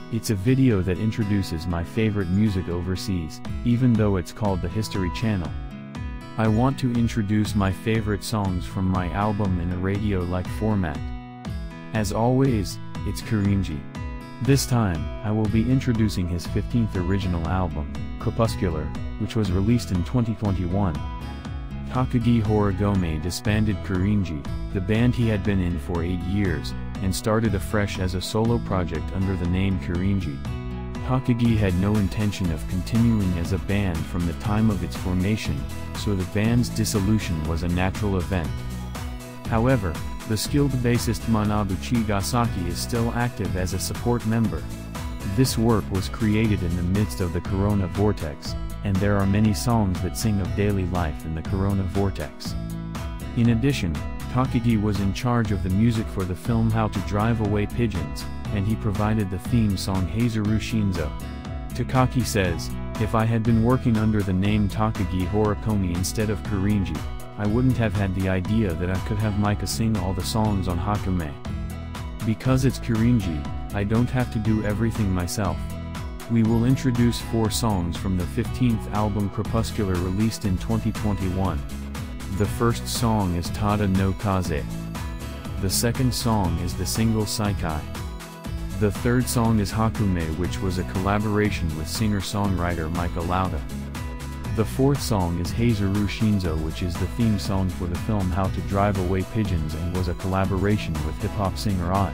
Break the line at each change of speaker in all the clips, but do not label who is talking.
It's a video that introduces my favorite music overseas, even though it's called the History Channel. I want to introduce my favorite songs from my album in a radio-like format. As always, it's Kirinji. This time, I will be introducing his 15th original album, Crepuscular, which was released in 2021. Takagi Hakumei disbanded Kirinji, the band he had been in for 8 years, and started afresh as a solo project under the name Kirinji. Takagi had no intention of continuing as a band from the time of its formation, so the band's dissolution was a natural event. However, the skilled bassist Manabu Chigasaki is still active as a support member. This work was created in the midst of the Corona Vortex, and there are many songs that sing of daily life in the Corona Vortex. In addition, Takagi was in charge of the music for the film How to Drive Away Pigeons, and he provided the theme song Hazeru Shinzo. Takagi says, "If I had been working under the name Takagi Hakumei instead of Kirinji, I wouldn't have had the idea that I could have Mika sing all the songs on Hakumei. Because it's Kirinji, I don't have to do everything myself." We will introduce 4 songs from the 15th album Crepuscular released in 2021. The first song is Tada no kaze. The second song is the single Saikai. The third song is Hakumei, which was a collaboration with singer-songwriter Mika Lauda. The fourth song is Hazeru Shinzo, which is the theme song for the film How to Drive Away Pigeons and was a collaboration with hip-hop singer Aj.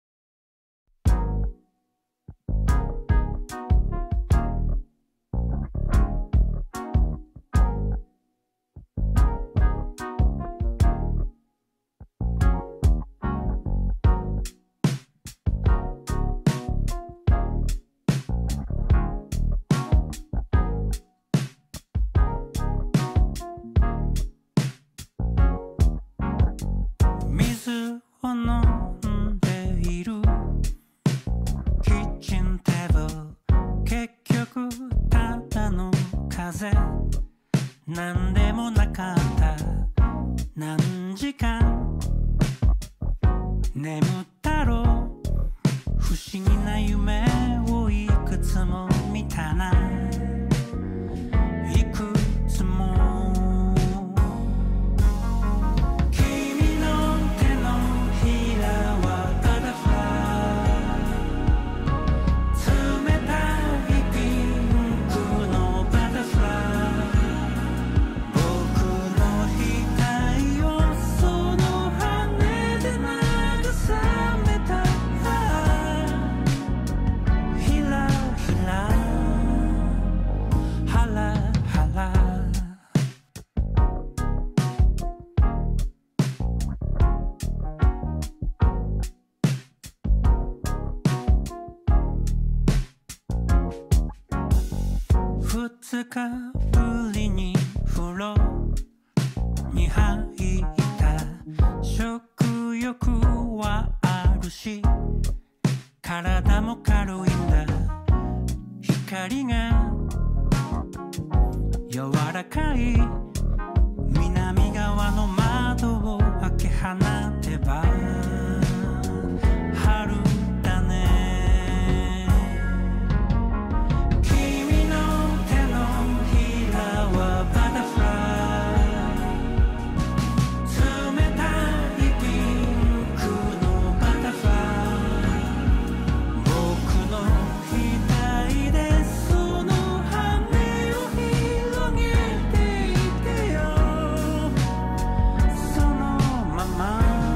kaze なんでもなかった何時間眠ったろう不思議な夢をいくつも見たないくつも君の手のひらはバタフライ冷たいピンクのバタフライ僕の額をその羽で慰めたひらひらハラハラ2日ぶりに風呂に入った食欲はあるし体も軽いんだ光が柔らかい南側の窓を開け放てば春だね君の手のひらはバタフライ冷たいピンクのバタフライ僕の額でその羽を広げていてよそのまま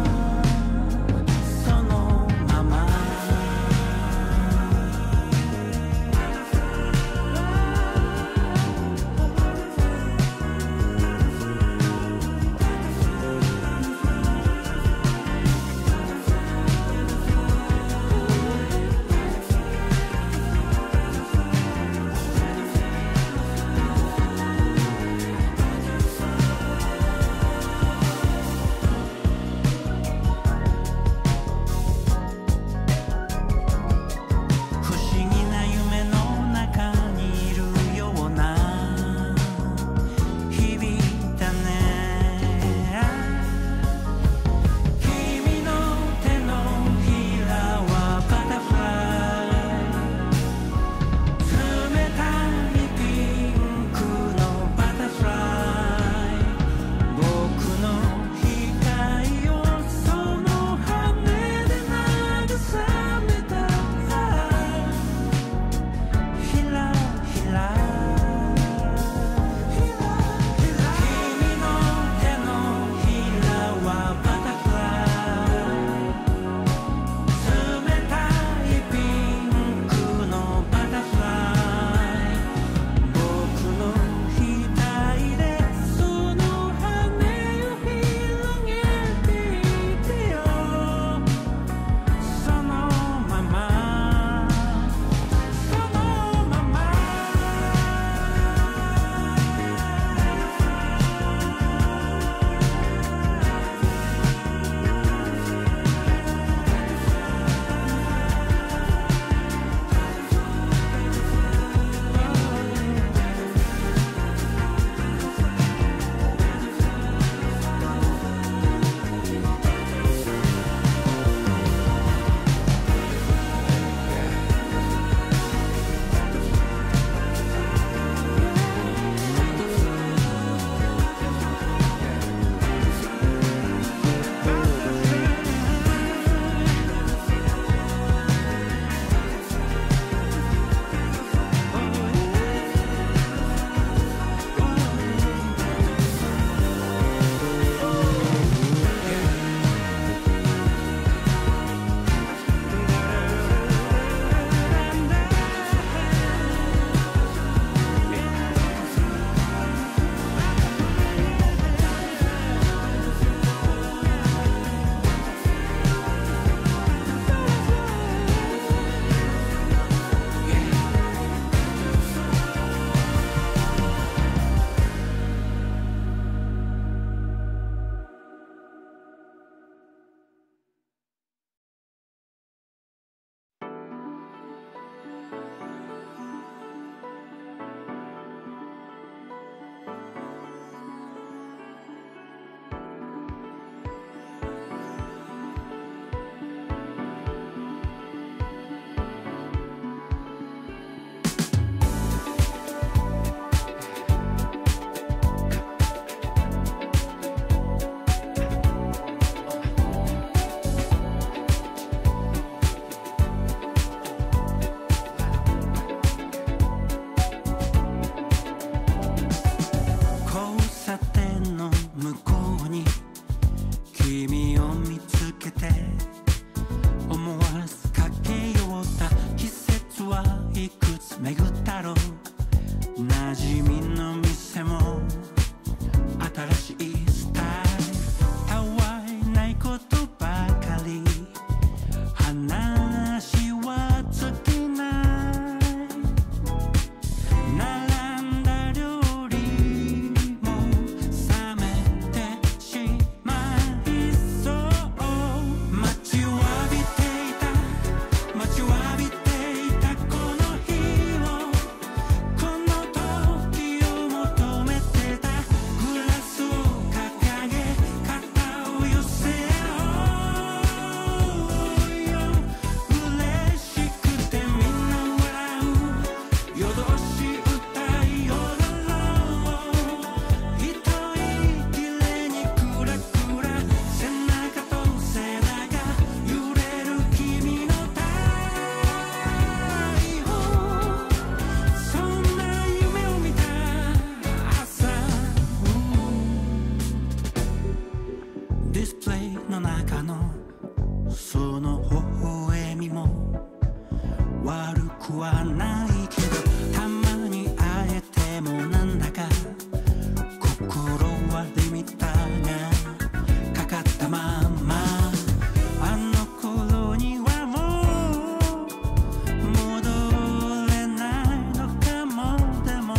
悪くはないけどたまに会えてもなんだか心はリミッターがかかったままあの頃にはもう戻れないのかもでも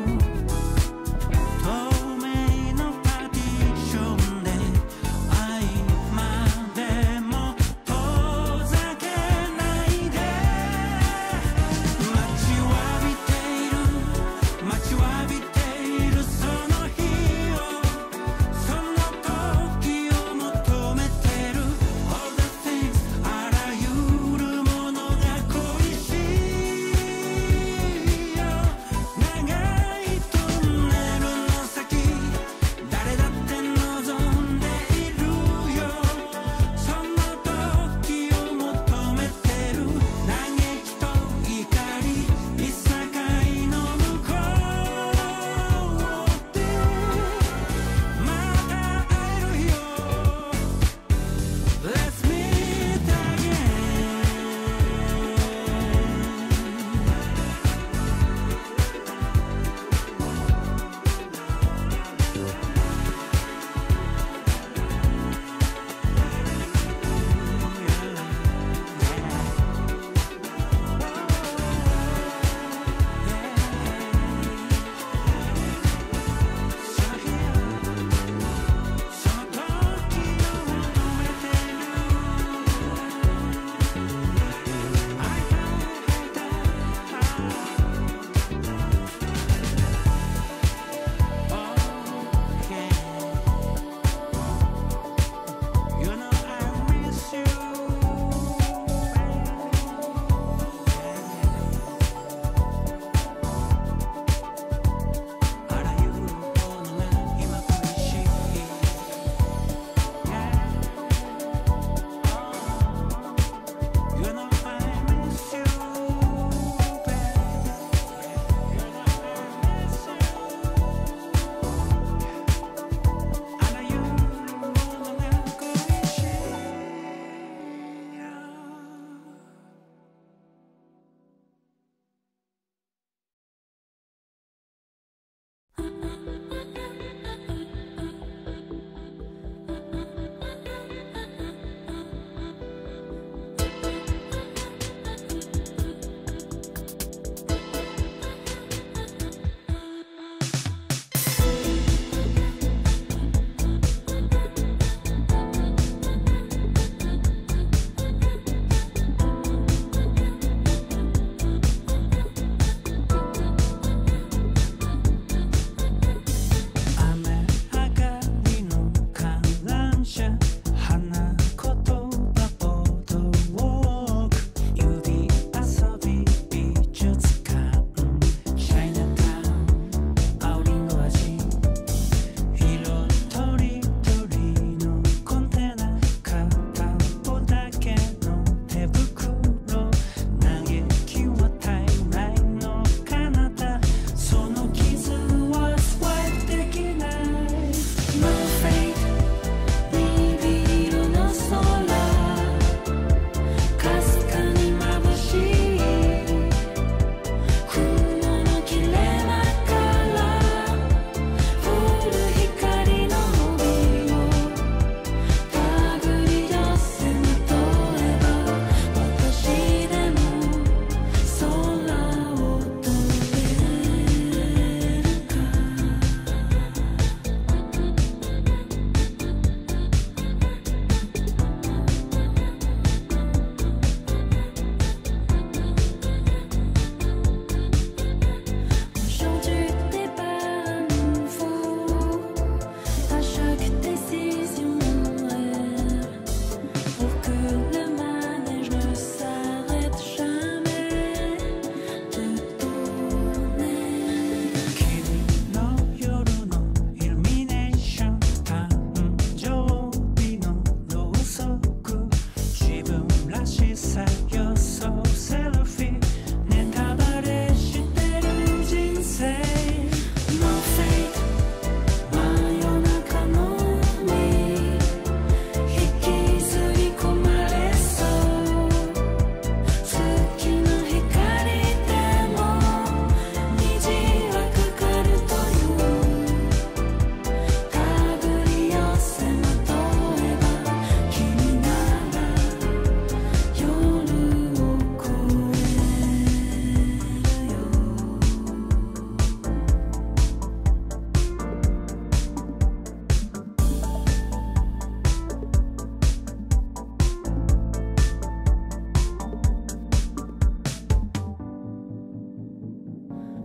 透明のパーティションで愛までも遠ざけないで街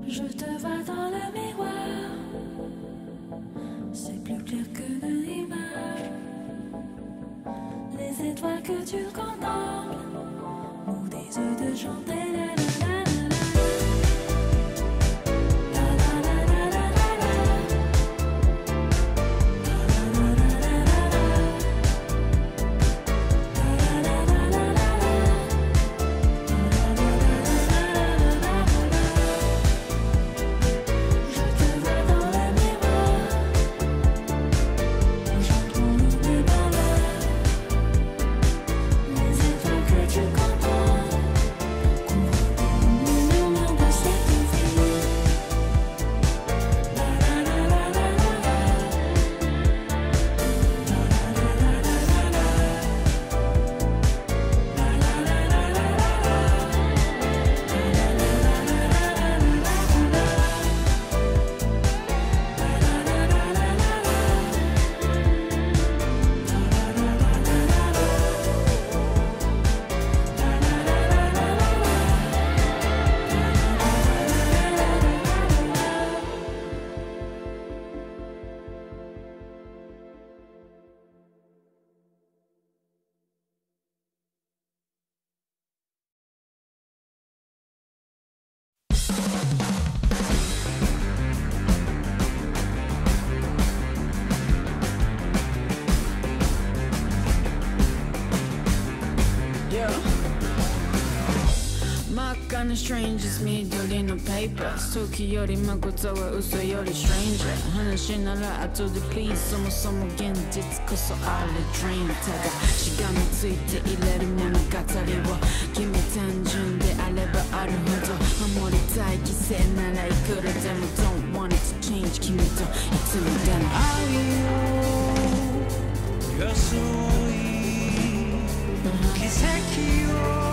Je te vois dans le miroir, c'est plus clair que de l'image. Les étoiles que tu contemples ou des yeux de chanter.
Strangers 緑のペーパー時より誠は嘘より stranger 話なら後で please そもそも現実こそあれ dream ただしがみついていれる物語を君単純であればあるほど守りたい犠牲ならいくらでも don't want it to change 君といつまでも
愛を装い奇跡を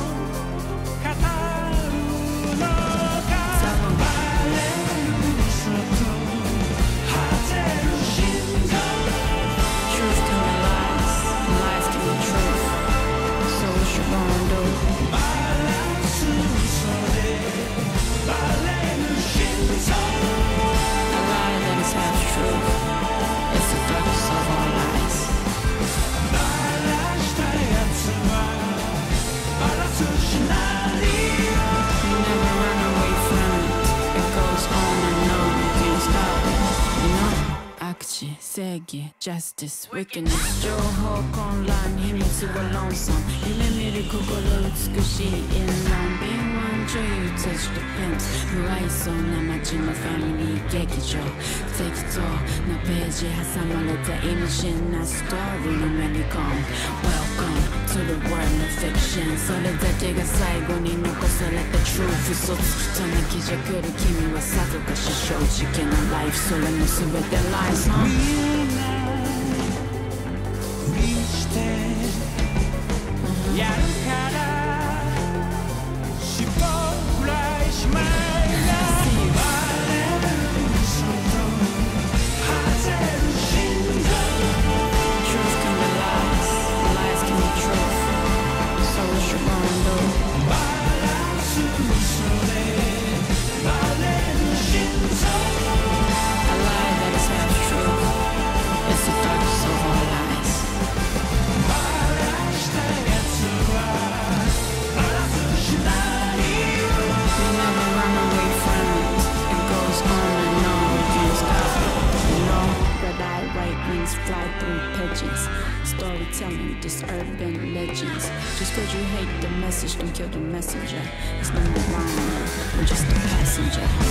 正義 Justice Wickedness 情報混乱秘密はロンソン夢見る心美しいインラン敏腕女優たちとペンツ不愛想な街のファミリー劇場適当なページ挟まれた意味深なストーリーのめり込む Welcome to the world of fiction それだけが最後に残された truth 嘘つきとなきじゃくる君はさぞかし正直なライフそれも全て lies
見えないふりしてやるから尻尾フライしまいがバレる嘘と外れる心臓
Truth can be lies, lies can be truth So what you gonna do?
バランス嘘でバレる心臓
A lie that is half true It's the darkest of all lies
バラしたやつはバラすしないよ
We never run away from it It goes on and on, we can't stop You know that I white wings fly through pigeons Storytelling, this urban legends Just cause you hate the message, don't kill the messenger It's no more rhyme, we're just a passenger